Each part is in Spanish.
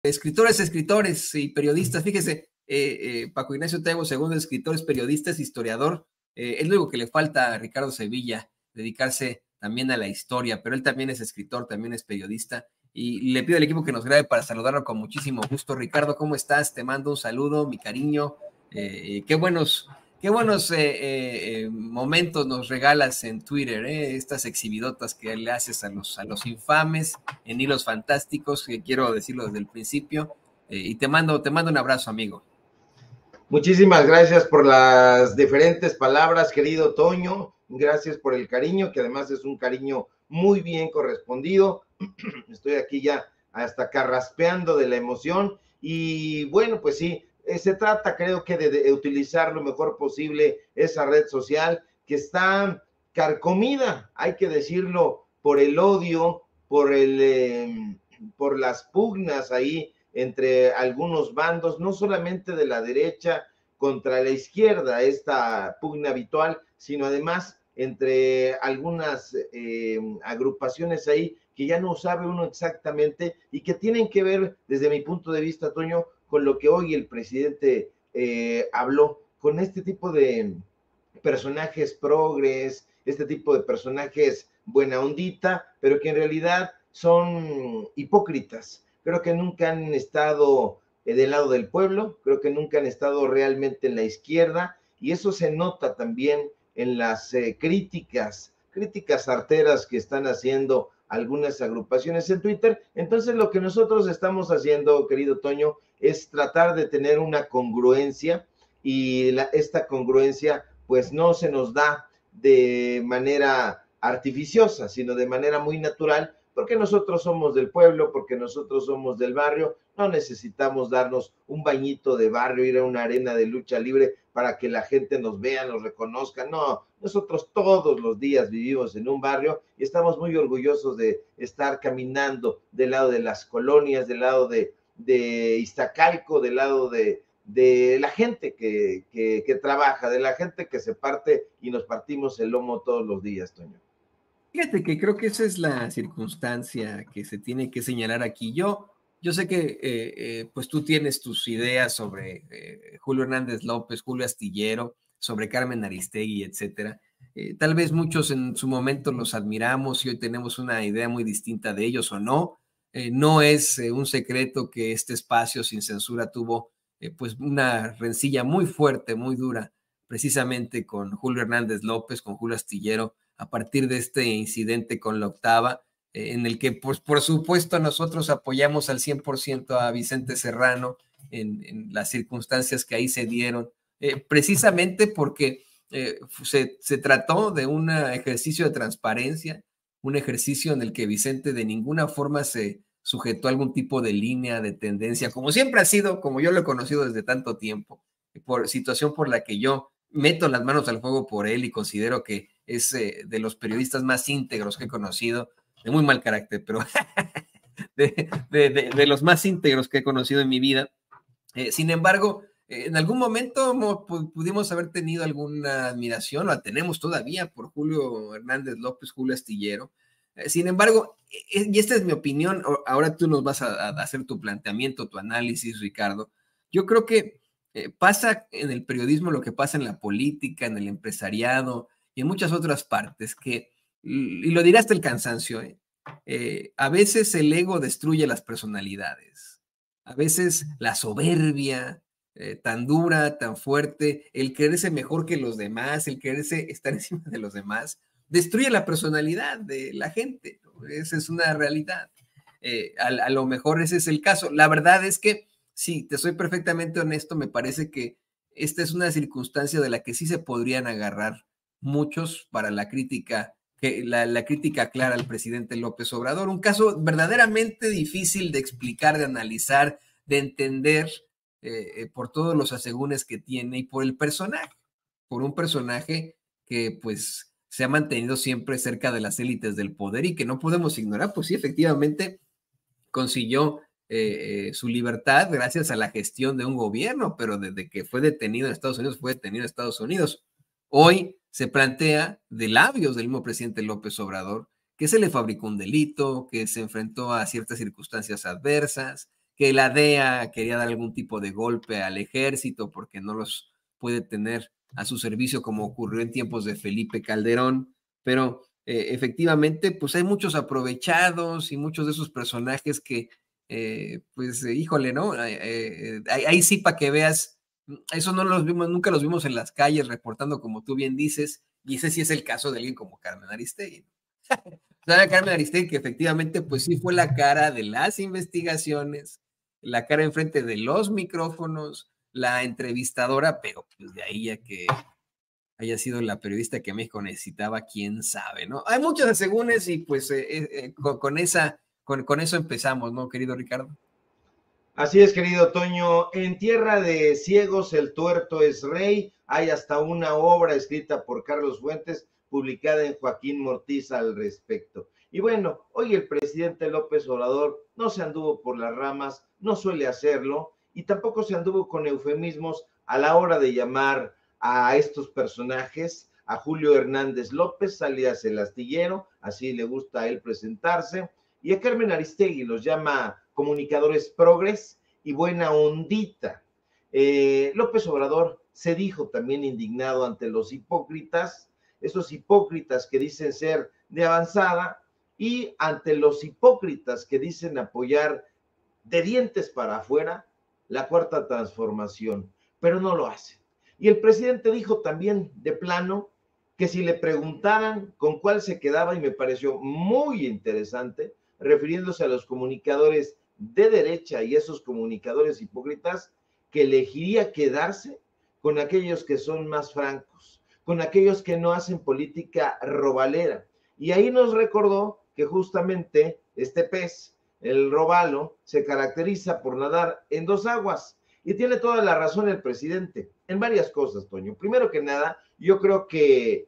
escritores y periodistas. Fíjese, Paco Ignacio Taibo II, escritor, es periodista, es historiador. Es lo único que le falta a Ricardo Sevilla, dedicarse también a la historia, pero él también es escritor, también es periodista. Y le pido al equipo que nos grabe para saludarlo con muchísimo gusto. Ricardo, ¿cómo estás? Te mando un saludo, mi cariño. Qué buenos momentos nos regalas en Twitter, estas exhibidotas que le haces a los infames en Hilos Fantásticos, que quiero decirlo desde el principio, y te mando un abrazo, amigo. Muchísimas gracias por las diferentes palabras, querido Toño. Gracias por el cariño, que además es un cariño muy bien correspondido. Estoy aquí ya hasta carraspeando de la emoción. Y bueno, pues sí, se trata, creo que de utilizar lo mejor posible esa red social que está carcomida, hay que decirlo, por el odio, por las pugnas ahí entre algunos bandos, no solamente de la derecha contra la izquierda, esta pugna habitual, sino además entre algunas agrupaciones ahí que ya no sabe uno exactamente y que tienen que ver, desde mi punto de vista, Toño, con lo que hoy el presidente habló, con este tipo de personajes progres, este tipo de personajes buena ondita, pero que en realidad son hipócritas. Creo que nunca han estado del lado del pueblo, creo que nunca han estado realmente en la izquierda, y eso se nota también en las críticas arteras que están haciendo algunas agrupaciones en Twitter. Entonces lo que nosotros estamos haciendo, querido Toño, es tratar de tener una congruencia, y esta congruencia pues no se nos da de manera artificiosa, sino de manera muy natural, porque nosotros somos del pueblo, porque nosotros somos del barrio. No necesitamos darnos un bañito de barrio, ir a una arena de lucha libre para que la gente nos vea, nos reconozca. No, nosotros todos los días vivimos en un barrio y estamos muy orgullosos de estar caminando del lado de las colonias, del lado de Iztacalco, del lado de la gente que trabaja, de la gente que se parte y nos partimos el lomo todos los días, Toño. Fíjate que creo que esa es la circunstancia que se tiene que señalar aquí. Yo sé que pues tú tienes tus ideas sobre Julio Hernández López, Julio Astillero, sobre Carmen Aristegui, etcétera. Tal vez muchos en su momento los admiramos y hoy tenemos una idea muy distinta de ellos o no. No es un secreto que este espacio sin censura tuvo pues una rencilla muy fuerte, muy dura, precisamente con Julio Hernández López, con Julio Astillero, a partir de este incidente con la octava, en el que, pues, por supuesto, nosotros apoyamos al 100% a Vicente Serrano en las circunstancias que ahí se dieron, precisamente porque se trató de un ejercicio de transparencia, un ejercicio en el que Vicente de ninguna forma se sujetó a algún tipo de línea, de tendencia, como siempre ha sido, como yo lo he conocido desde tanto tiempo, por situación por la que yo meto las manos al fuego por él y considero que es de los periodistas más íntegros que he conocido, de muy mal carácter, pero de los más íntegros que he conocido en mi vida. Sin embargo, en algún momento pudimos haber tenido alguna admiración, o la tenemos todavía, por Julio Hernández López, Julio Astillero. Sin embargo, y esta es mi opinión, ahora tú nos vas a hacer tu planteamiento, tu análisis, Ricardo. Yo creo que pasa en el periodismo lo que pasa en la política, en el empresariado y en muchas otras partes, y lo dirá hasta el cansancio, a veces el ego destruye las personalidades, a veces la soberbia tan dura, tan fuerte, el creerse mejor que los demás, el quererse estar encima de los demás, destruye la personalidad de la gente, ¿no? Esa es una realidad. A lo mejor ese es el caso. La verdad es que, sí, te soy perfectamente honesto, me parece que esta es una circunstancia de la que sí se podrían agarrar muchos para la crítica, la crítica clara al presidente López Obrador. Un caso verdaderamente difícil de explicar, de analizar, de entender, por todos los asegúnes que tiene y por el personaje, por un personaje que pues se ha mantenido siempre cerca de las élites del poder y que no podemos ignorar. Pues sí, efectivamente consiguió su libertad gracias a la gestión de un gobierno, pero desde que fue detenido en Estados Unidos, fue detenido en Estados Unidos. Hoy se plantea de labios del mismo presidente López Obrador que se le fabricó un delito, que se enfrentó a ciertas circunstancias adversas, que la DEA quería dar algún tipo de golpe al ejército porque no los puede tener a su servicio como ocurrió en tiempos de Felipe Calderón, pero efectivamente pues hay muchos aprovechados y muchos de esos personajes que híjole, ¿no? Ahí sí para que veas, eso no los vimos, nunca los vimos en las calles reportando como tú bien dices, y ese sí es el caso de alguien como Carmen Aristegui. Carmen Aristegui, que efectivamente, pues sí fue la cara de las investigaciones, la cara enfrente de los micrófonos, la entrevistadora, pero pues de ahí a que haya sido la periodista que México necesitaba, quién sabe, ¿no? Hay muchos asegúnes y pues con eso empezamos, ¿no, querido Ricardo? Así es, querido Toño. En tierra de ciegos el tuerto es rey. Hay hasta una obra escrita por Carlos Fuentes, publicada en Joaquín Mortiz al respecto. Y bueno, hoy el presidente López Obrador no se anduvo por las ramas, no suele hacerlo, y tampoco se anduvo con eufemismos a la hora de llamar a estos personajes, a Julio Hernández López, alias el astillero, así le gusta a él presentarse, y a Carmen Aristegui, los llama comunicadores progres y buena ondita. López Obrador se dijo también indignado ante los hipócritas, esos hipócritas que dicen ser de avanzada, y ante los hipócritas que dicen apoyar de dientes para afuera la cuarta transformación, pero no lo hacen. Y el presidente dijo también de plano que si le preguntaran con cuál se quedaba, y me pareció muy interesante, refiriéndose a los comunicadores de derecha y esos comunicadores hipócritas, que elegiría quedarse con aquellos que son más francos, con aquellos que no hacen política robalera. Y ahí nos recordó que justamente este pez, el robalo, se caracteriza por nadar en dos aguas. Y tiene toda la razón el presidente en varias cosas, Toño. Primero que nada, yo creo que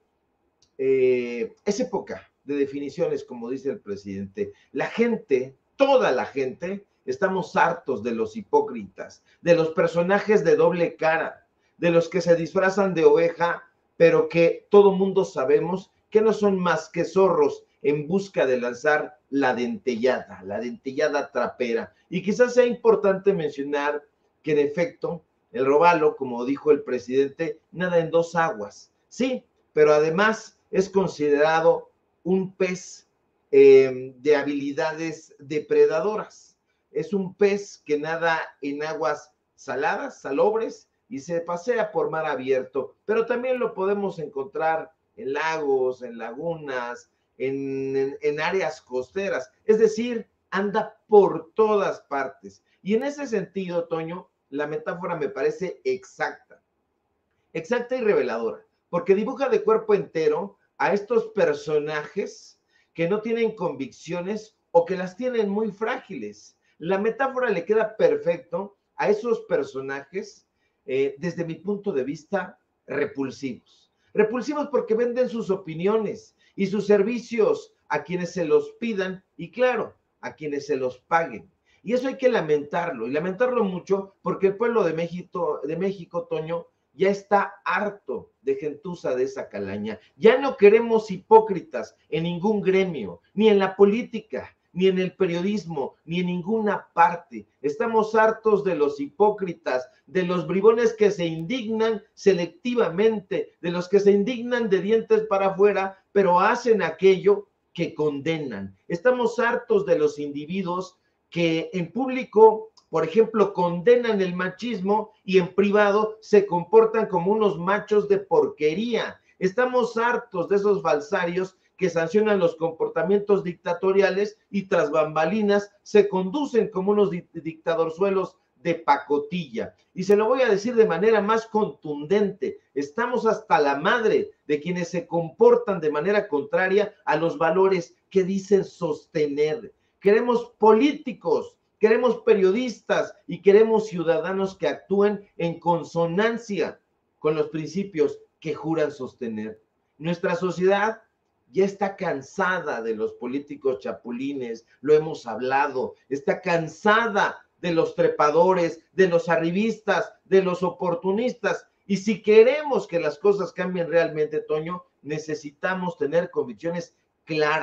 es época de definiciones, como dice el presidente. La gente, toda la gente, estamos hartos de los hipócritas, de los personajes de doble cara, de los que se disfrazan de oveja, pero que todo mundo sabemos que no son más que zorros en busca de lanzar la dentellada trapera. Y quizás sea importante mencionar que en efecto el robalo, como dijo el presidente, nada en dos aguas. Sí, pero además es considerado un pez de habilidades depredadoras. Es un pez que nada en aguas saladas, salobres, y se pasea por mar abierto, pero también lo podemos encontrar en lagos, en lagunas, en áreas costeras, es decir, anda por todas partes. Y en ese sentido, Toño, la metáfora me parece exacta y reveladora, porque dibuja de cuerpo entero a estos personajes que no tienen convicciones o que las tienen muy frágiles. La metáfora le queda perfecto a esos personajes, desde mi punto de vista, repulsivos. Repulsivos porque venden sus opiniones y sus servicios a quienes se los pidan y, claro, a quienes se los paguen. Y eso hay que lamentarlo, y lamentarlo mucho, porque el pueblo de México, Toño, ya está harto de gentuza de esa calaña. Ya no queremos hipócritas en ningún gremio, ni en la política, ni en el periodismo, ni en ninguna parte. Estamos hartos de los hipócritas, de los bribones que se indignan selectivamente, de los que se indignan de dientes para afuera, pero hacen aquello que condenan. Estamos hartos de los individuos que en público, por ejemplo, condenan el machismo y en privado se comportan como unos machos de porquería. Estamos hartos de esos falsarios que sancionan los comportamientos dictatoriales y tras bambalinas se conducen como unos dictadorzuelos de pacotilla. Y se lo voy a decir de manera más contundente, estamos hasta la madre de quienes se comportan de manera contraria a los valores que dicen sostener. Queremos políticos, queremos periodistas y queremos ciudadanos que actúen en consonancia con los principios que juran sostener. Nuestra sociedad ya está cansada de los políticos chapulines, lo hemos hablado, está cansada de los trepadores, de los arribistas, de los oportunistas. Y si queremos que las cosas cambien realmente, Toño, necesitamos tener convicciones claras,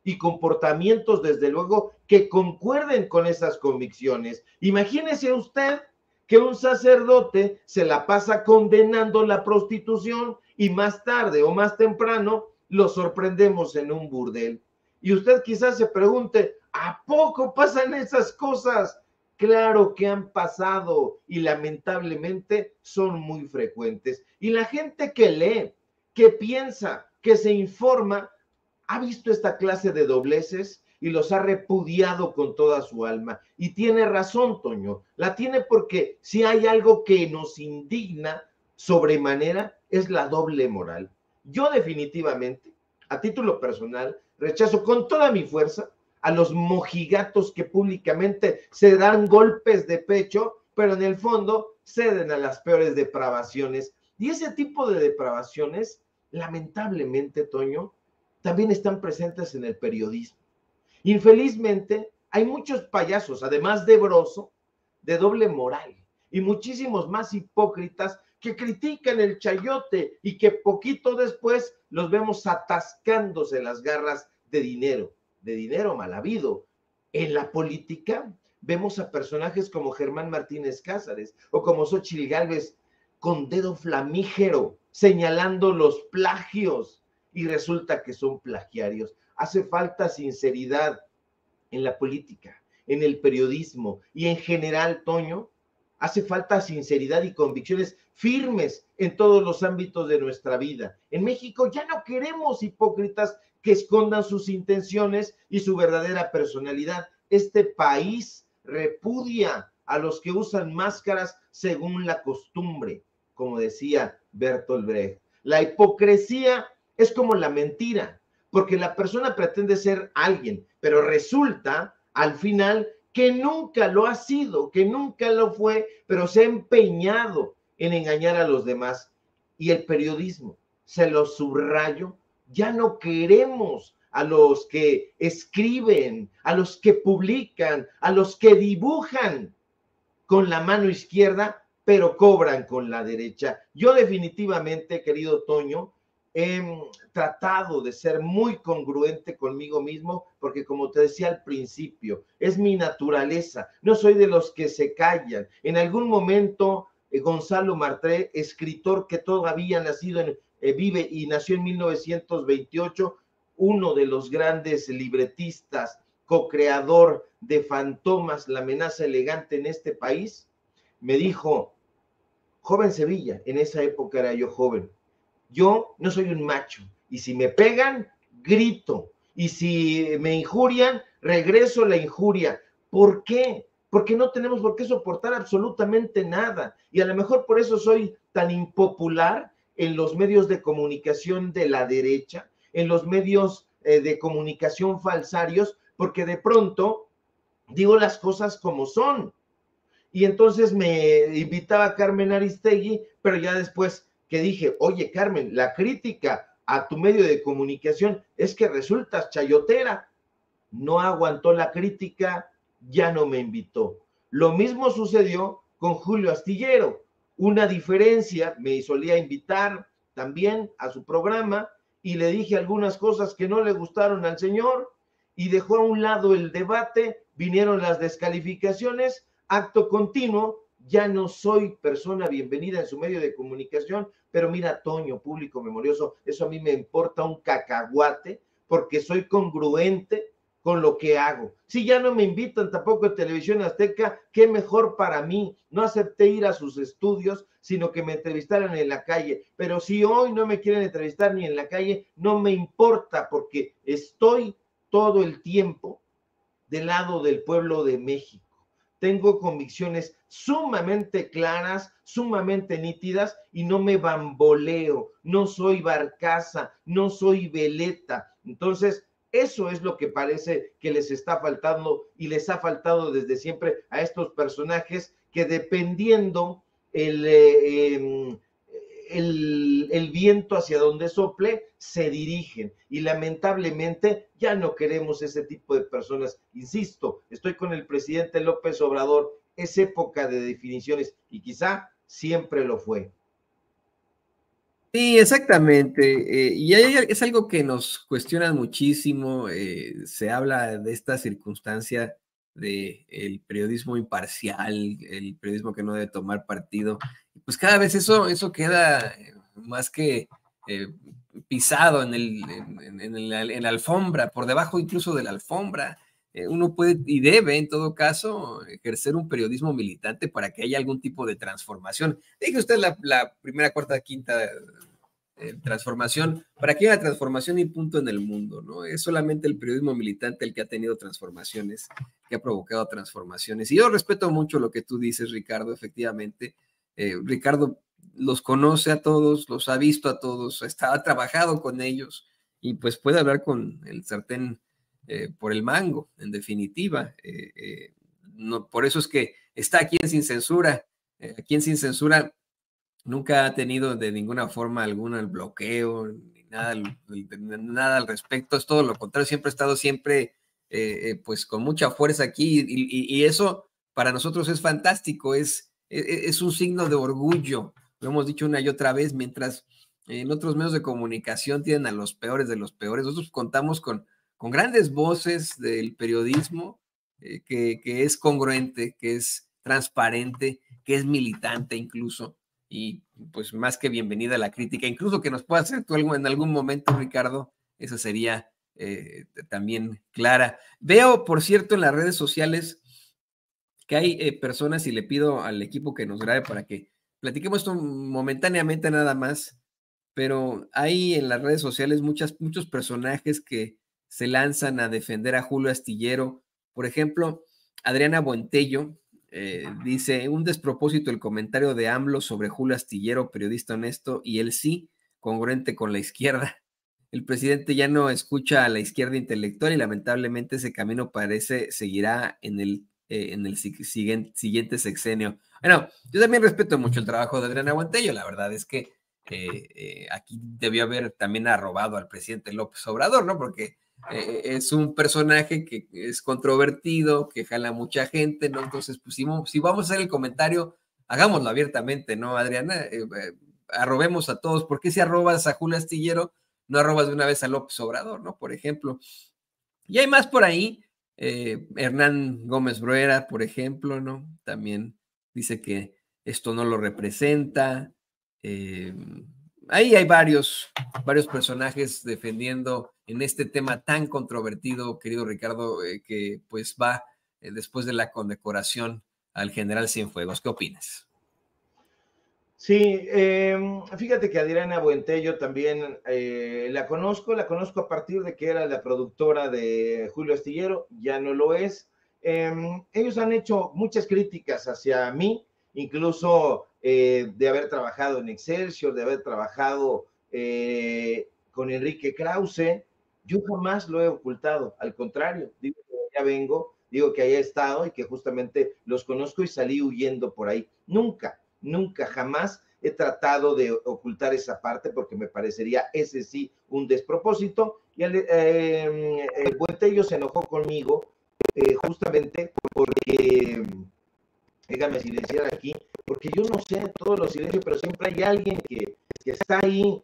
y comportamientos, desde luego, que concuerden con esas convicciones. Imagínese usted que un sacerdote se la pasa condenando la prostitución y más tarde o más temprano lo sorprendemos en un burdel. Y usted quizás se pregunte, ¿a poco pasan esas cosas? Claro que han pasado y lamentablemente son muy frecuentes. Y la gente que lee, que piensa, que se informa, ha visto esta clase de dobleces y los ha repudiado con toda su alma. Y tiene razón, Toño, la tiene porque si hay algo que nos indigna sobremanera es la doble moral. Yo definitivamente, a título personal, rechazo con toda mi fuerza a los mojigatos que públicamente se dan golpes de pecho, pero en el fondo ceden a las peores depravaciones. Y ese tipo de depravaciones, lamentablemente, Toño, también están presentes en el periodismo. Infelizmente, hay muchos payasos, además de Broso, de doble moral, y muchísimos más hipócritas que critican el chayote y que poquito después los vemos atascándose las garras de dinero mal habido. En la política vemos a personajes como Germán Martínez Cázares o como Xóchitl Gálvez con dedo flamígero señalando los plagios y resulta que son plagiarios. Hace falta sinceridad en la política, en el periodismo y en general, Toño, hace falta sinceridad y convicciones firmes en todos los ámbitos de nuestra vida. En México ya no queremos hipócritas que escondan sus intenciones y su verdadera personalidad. Este país repudia a los que usan máscaras según la costumbre, como decía Bertolt Brecht. La hipocresía es como la mentira, porque la persona pretende ser alguien, pero resulta al final que nunca lo ha sido, que nunca lo fue, pero se ha empeñado en engañar a los demás. Y el periodismo, se lo subrayo, ya no queremos a los que escriben, a los que publican, a los que dibujan con la mano izquierda, pero cobran con la derecha. Yo definitivamente, querido Toño, he tratado de ser muy congruente conmigo mismo, porque como te decía al principio, es mi naturaleza, no soy de los que se callan. En algún momento, Gonzalo Martré, escritor que todavía vive y nació en 1928, uno de los grandes libretistas, co-creador de Fantomas, la amenaza elegante en este país, me dijo, joven Sevilla, en esa época era yo joven, yo no soy un macho, y si me pegan, grito, y si me injurian, regreso la injuria. ¿Por qué? Porque no tenemos por qué soportar absolutamente nada, y a lo mejor por eso soy tan impopular en los medios de comunicación de la derecha, en los medios de comunicación falsarios, porque de pronto digo las cosas como son. Y entonces me invitaba Carmen Aristegui, pero ya después que dije, oye Carmen, la crítica a tu medio de comunicación es que resultas chayotera. No aguantó la crítica, ya no me invitó. Lo mismo sucedió con Julio Astillero. Una diferencia, me solía invitar también a su programa y le dije algunas cosas que no le gustaron al señor y dejó a un lado el debate, vinieron las descalificaciones, acto continuo, ya no soy persona bienvenida en su medio de comunicación, pero mira, Toño, público memorioso, eso a mí me importa un cacahuate, porque soy congruente con lo que hago. Si ya no me invitan tampoco en Televisión Azteca, qué mejor para mí. No acepté ir a sus estudios, sino que me entrevistaran en la calle. Pero si hoy no me quieren entrevistar ni en la calle, no me importa, porque estoy todo el tiempo del lado del pueblo de México. Tengo convicciones sumamente claras, sumamente nítidas y no me bamboleo, no soy barcaza, no soy veleta. Entonces, eso es lo que parece que les está faltando y les ha faltado desde siempre a estos personajes que dependiendo el viento hacia donde sople, se dirigen. Y lamentablemente ya no queremos ese tipo de personas. Insisto, estoy con el presidente López Obrador, es época de definiciones y quizá siempre lo fue. Sí, exactamente. Es algo que nos cuestionan muchísimo. Se habla de esta circunstancia de el periodismo imparcial, el periodismo que no debe tomar partido. Pues cada vez eso queda más que eh, pisado en la alfombra, por debajo incluso de la alfombra. Uno puede y debe, en todo caso, ejercer un periodismo militante para que haya algún tipo de transformación. Dije usted la primera, cuarta, quinta transformación, para que haya transformación y punto en el mundo, ¿no? Es solamente el periodismo militante el que ha tenido transformaciones, que ha provocado transformaciones. Y yo respeto mucho lo que tú dices, Ricardo, efectivamente. Ricardo los conoce a todos, los ha visto a todos, ha trabajado con ellos y pues puede hablar con el sartén por el mango, en definitiva. No, por eso es que está aquí en Sin Censura. Aquí en Sin Censura nunca ha tenido de ninguna forma alguna el bloqueo, ni nada al respecto, es todo lo contrario, siempre ha estado pues con mucha fuerza aquí y eso para nosotros es fantástico, es un signo de orgullo, lo hemos dicho una y otra vez, mientras en otros medios de comunicación tienen a los peores de los peores, nosotros contamos con grandes voces del periodismo que es congruente, que es transparente, que es militante incluso y pues más que bienvenida a la crítica, incluso que nos pueda hacer tú algo en algún momento, Ricardo, eso sería también clara. Veo, por cierto, en las redes sociales que hay personas y le pido al equipo que nos grabe para que platiquemos esto momentáneamente nada más, pero hay en las redes sociales muchos personajes que se lanzan a defender a Julio Astillero. Por ejemplo, Adriana Buentello dice, un despropósito el comentario de AMLO sobre Julio Astillero, periodista honesto, y él sí, congruente con la izquierda. El presidente ya no escucha a la izquierda intelectual y lamentablemente ese camino seguirá en el siguiente sexenio. Bueno, yo también respeto mucho el trabajo de Adriana Buentello, la verdad es que aquí debió haber también arrobado al presidente López Obrador, ¿no? Porque es un personaje que es controvertido, que jala mucha gente, ¿no? Entonces, pues si vamos a hacer el comentario, hagámoslo abiertamente, ¿no, Adriana? Arrobemos a todos. ¿Por qué si arrobas a Julio Astillero, no arrobas de una vez a López Obrador, ¿no? Por ejemplo. Y hay más por ahí. Hernán Gómez Bruera, por ejemplo, ¿no? También dice que esto no lo representa. Ahí hay varios personajes defendiendo en este tema tan controvertido, querido Ricardo, que pues va después de la condecoración al general Cienfuegos. ¿Qué opinas? Sí, fíjate que Adriana Buentello también la conozco a partir de que era la productora de Julio Astillero, ya no lo es. Ellos han hecho muchas críticas hacia mí, incluso de haber trabajado en Excelsior, de haber trabajado con Enrique Krause. Yo jamás lo he ocultado, al contrario, digo que ya vengo, digo que haya estado y que justamente los conozco y salí huyendo por ahí. Nunca, jamás he tratado de ocultar esa parte porque me parecería ese sí un despropósito. Y el Buentello se enojó conmigo justamente porque, déjame silenciar aquí, porque yo no sé todos los silencios, pero siempre hay alguien que está ahí,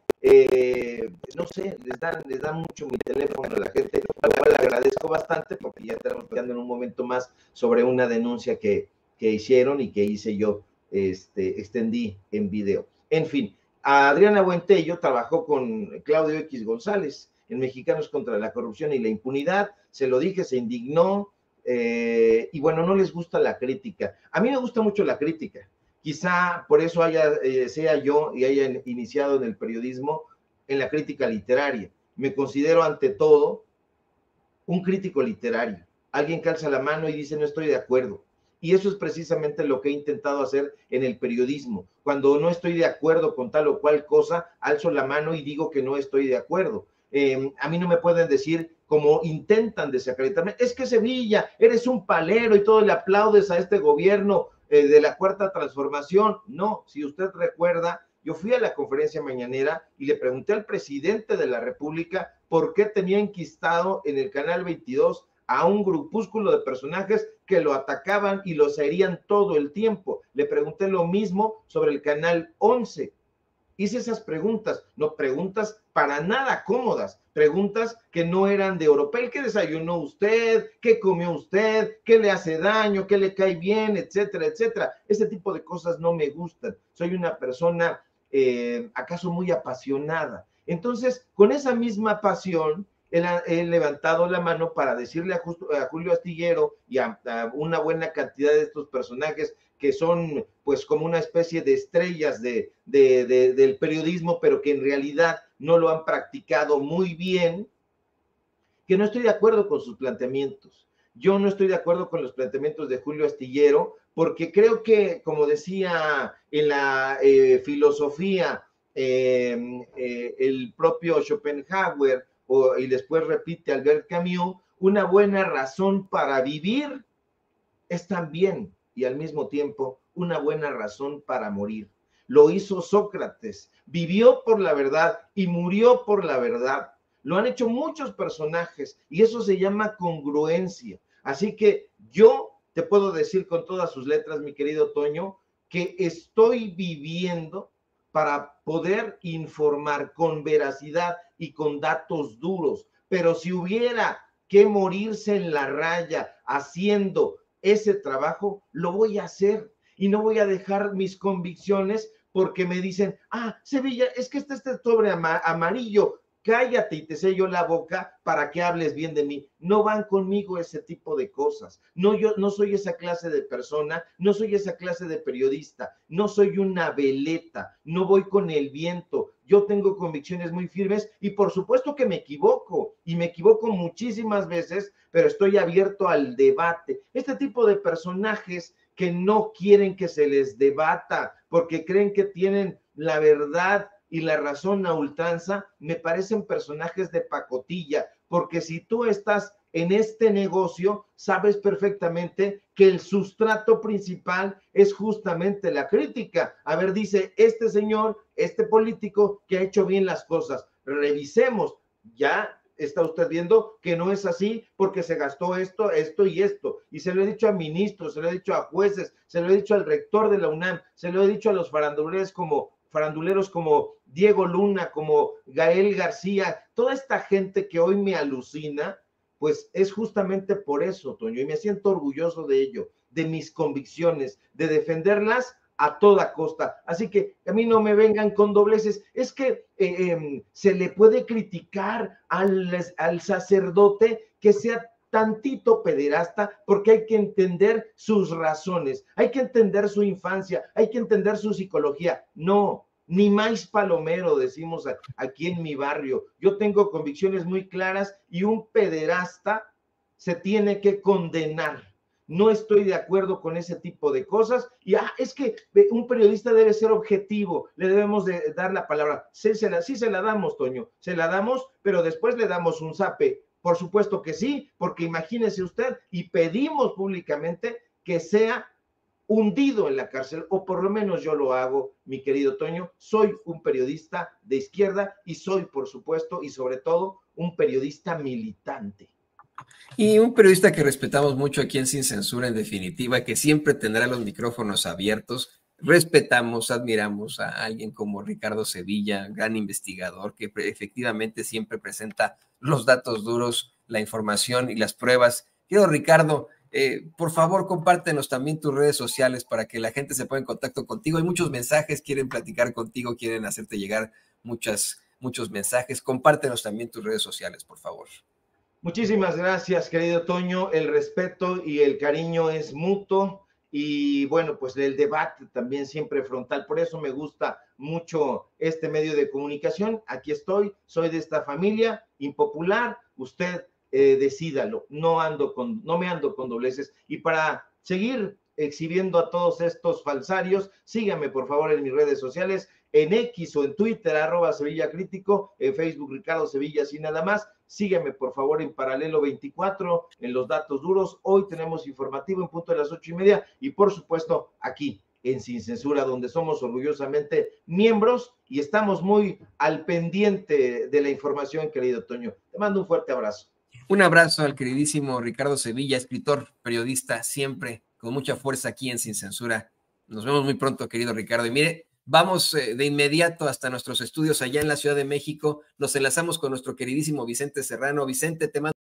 no sé, les dan mucho mi teléfono a la gente, lo cual le agradezco bastante porque ya estamos hablando en un momento más sobre una denuncia que hicieron y que hice yo. Extendí en video. En fin, Adriana Buentello trabajó con Claudio X González en Mexicanos contra la Corrupción y la Impunidad, se lo dije, se indignó, y bueno, no les gusta la crítica. A mí me gusta mucho la crítica, quizá por eso sea yo y haya iniciado en el periodismo en la crítica literaria. Me considero ante todo un crítico literario, alguien que alza la mano y dice no estoy de acuerdo. Y eso es precisamente lo que he intentado hacer en el periodismo. Cuando no estoy de acuerdo con tal o cual cosa, alzo la mano y digo que no estoy de acuerdo. A mí no me pueden decir, como intentan desacreditarme, es que Sevilla, eres un palero y todo le aplaudes a este gobierno de la Cuarta Transformación. No, si usted recuerda, yo fui a la conferencia mañanera y le pregunté al presidente de la República por qué tenía enquistado en el Canal 22 a un grupúsculo de personajes que lo atacaban y los herían todo el tiempo. Le pregunté lo mismo sobre el Canal 11 Hice esas preguntas, no preguntas para nada cómodas, preguntas que no eran de oropel. ¿Qué desayunó usted? ¿Qué comió usted? ¿Qué le hace daño? ¿Qué le cae bien? Etcétera, etcétera. Ese tipo de cosas no me gustan. Soy una persona, acaso muy apasionada. Entonces, con esa misma pasión, he levantado la mano para decirle a Julio Astillero y a una buena cantidad de estos personajes que son pues como una especie de estrellas del periodismo, pero que en realidad no lo han practicado muy bien, que no estoy de acuerdo con sus planteamientos. Yo no estoy de acuerdo con los planteamientos de Julio Astillero, porque creo que, como decía en la filosofía el propio Schopenhauer, y después repite Albert Camus, una buena razón para vivir es también y al mismo tiempo una buena razón para morir. Lo hizo Sócrates, vivió por la verdad y murió por la verdad. Lo han hecho muchos personajes y eso se llama congruencia. Así que yo te puedo decir con todas sus letras, mi querido Toño, que estoy viviendo para poder informar con veracidad y con datos duros. Pero si hubiera que morirse en la raya haciendo ese trabajo, lo voy a hacer y no voy a dejar mis convicciones porque me dicen, Sevilla, es que este sobre amarillo, cállate y te sello la boca para que hables bien de mí. No van conmigo ese tipo de cosas. No, yo no soy esa clase de persona, no soy esa clase de periodista, no soy una veleta, no voy con el viento. Yo tengo convicciones muy firmes y por supuesto que me equivoco y me equivoco muchísimas veces, pero estoy abierto al debate. Este tipo de personajes que no quieren que se les debata porque creen que tienen la verdad y la razón a ultranza, me parecen personajes de pacotilla, porque si tú estás en este negocio, sabes perfectamente que el sustrato principal es justamente la crítica. A ver, dice este señor, este político que ha hecho bien las cosas, revisemos, ya está usted viendo que no es así porque se gastó esto, esto y esto. Y se lo he dicho a ministros, se lo he dicho a jueces, se lo he dicho al rector de la UNAM, se lo he dicho a los faranduleros como Diego Luna, como Gael García, toda esta gente que hoy me alucina, pues es justamente por eso, Toño, y me siento orgulloso de ello, de mis convicciones, de defenderlas a toda costa. Así que a mí no me vengan con dobleces. Es que se le puede criticar al sacerdote que sea tantito pederasta, porque hay que entender sus razones, hay que entender su infancia, hay que entender su psicología. No, ni más palomero, decimos aquí en mi barrio. Yo tengo convicciones muy claras y un pederasta se tiene que condenar. No estoy de acuerdo con ese tipo de cosas y es que un periodista debe ser objetivo, le debemos de dar la palabra. Sí se la damos, Toño, se la damos, pero después le damos un zape. Por supuesto que sí, porque imagínese usted y pedimos públicamente que sea hundido en la cárcel, o por lo menos yo lo hago, mi querido Toño. Soy un periodista de izquierda y soy, por supuesto, y sobre todo, un periodista militante. Y un periodista que respetamos mucho aquí en Sin Censura, en definitiva, que siempre tendrá los micrófonos abiertos. Respetamos, admiramos a alguien como Ricardo Sevilla, gran investigador, que efectivamente siempre presenta los datos duros, la información y las pruebas. Querido Ricardo, por favor, compártenos también tus redes sociales para que la gente se ponga en contacto contigo. Hay muchos mensajes, quieren platicar contigo, quieren hacerte llegar muchos mensajes. Compártenos también tus redes sociales, por favor. Muchísimas gracias, querido Toño. El respeto y el cariño es mutuo y bueno, pues el debate también siempre frontal. Por eso me gusta mucho este medio de comunicación. Aquí estoy, soy de esta familia impopular. Usted decídalo. No me ando con dobleces. Y para seguir exhibiendo a todos estos falsarios, síganme por favor en mis redes sociales, en X o en Twitter, @Sevilla Crítico, en Facebook Ricardo Sevilla, así nada más. Sígueme por favor en Paralelo 24, en los datos duros. Hoy tenemos informativo en punto de las 8:30 y por supuesto aquí en Sin Censura, donde somos orgullosamente miembros y estamos muy al pendiente de la información, querido Toño. Te mando un fuerte abrazo. Un abrazo al queridísimo Ricardo Sevilla, escritor, periodista, siempre con mucha fuerza aquí en Sin Censura. Nos vemos muy pronto, querido Ricardo. Y mire, Vamos de inmediato hasta nuestros estudios allá en la Ciudad de México. Nos enlazamos con nuestro queridísimo Vicente Serrano. Vicente, te mando